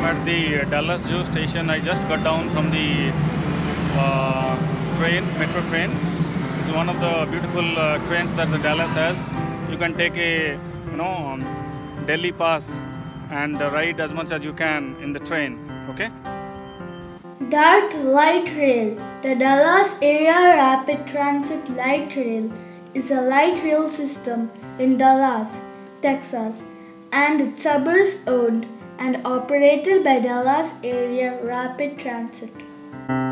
at the Dallas Zoo station. I just got down from the metro train. It's one of the beautiful trains that the Dallas has. You can take a Delhi pass and ride as much as you can in the train. Okay. DART Light Rail. The Dallas Area Rapid Transit Light Rail is a light rail system in Dallas, Texas, and its suburbs owned and operated by Dallas Area Rapid Transit.